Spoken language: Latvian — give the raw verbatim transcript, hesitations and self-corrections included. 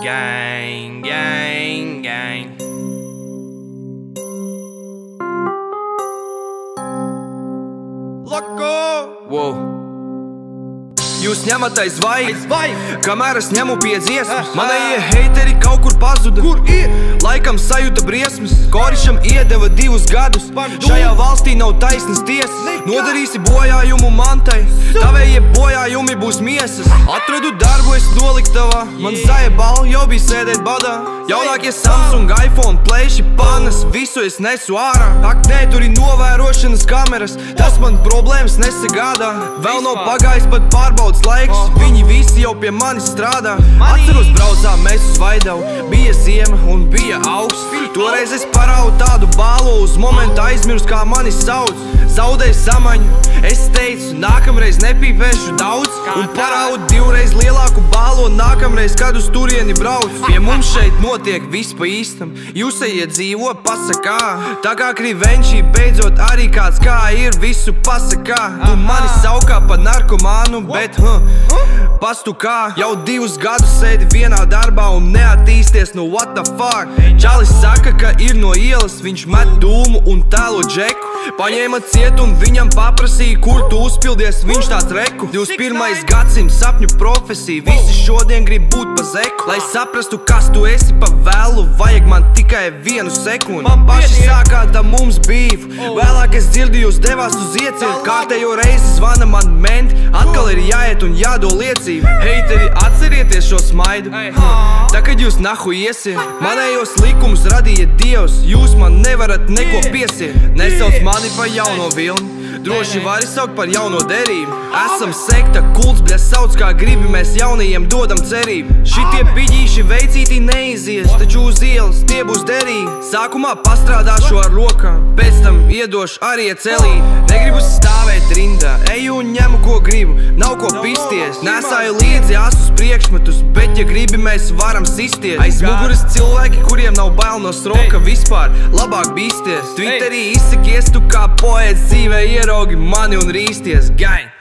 Gang, gang, gang. Loko! Wow. Jūs ņemat aiz vaigas, kamēr es ņemu pie dziesmas. Manējie heiteri kaut kur pazuda, Kur ir? laikam sajūta briesmas. Korišam iedeva divus gadus, šajā valstī nav taisnas tiesas. Nodarīsi bojājumu mantai, tavējie bojājumi būs miesas. Atradu darbu es noliktavā, man zaja balva jau bija sēdēt badā. Jaunākie Samsung, iPhone, plēši, panas, visu es nesu ārā. Ak nē, tur ir novērošanas kameras, tas man problēmas nesagādā. Vēl nav pagājis pat pārbaudas laiks, viņi visi jau pie manis strādā. Atceros braucām mēs uz Vaidavu, bija ziema un bija augsts. Toreiz es paraudu tādu bālo, uz momentu aizmirst kā mani sauc. Zaudēju samaņu, es teicu, nākamreiz nepīpēšu daudz. Un paraudu divreiz lielāku bālo, nākamreiz, kad uz turieni brauc. Pie mums šeit notiek viss pa īstam, jūs ejiet dzīvo pasakā. Tā kā krivenčī beidzot arī kāds kā ir, visu pasakā. Un mani saukā pa narkomānu, bet huh, pastu kā. Jau divus gadus sēdi vienā darbā un neattīsties no what the fuck. Čalis saka, ka ir no ielas, viņš met dūmu un tēlo džeku. Paņēma ciet un viņam paprasīja, kur tu uzpildies, viņš tāds reku. divdesmit pirmais gadsimts sapņu profesija, visi šodien grib būt pa zeku. Lai saprastu, kas tu esi pa vēlu, vajag man tikai vienu sekundi. Paši sākāt ar mums bīvu, vēlāk es dzirdu jūs devās uz ieciet. Kārtējo reizi zvana man menti, atkal ir jāiet un jādod liecību. Heiteri, atcerieties šo smaidu, tā kad jūs nahu iesiet. Manējos likumus radīja Dievs, jūs man nevarat neko piesiet. Nesauc mani pa jauno vilni, droši vari saukt par jauno derību. Esam sekta, kults, bļa sauc kā gribi, mēs jaunajiem dodam cerību. Šitie piģīši veicītī neizies, taču uz ielas tie būs derīgi. Sākumā pastrādāšu ar rokām, pēc tam iedošu arī celī. Negribu stāvēt rindā, eju un ņemu ko gribu, nav ko pisties. Nesāju līdzi asus priekšmetus, bet ja gribi mēs varam sisties. Aiz muguras cilvēki, kuriem nav bail no sroka vispār, labāk bīsties. Twitterī izsakies tu kā poēts dzīvē, ieraugi mani un rīsties, gang!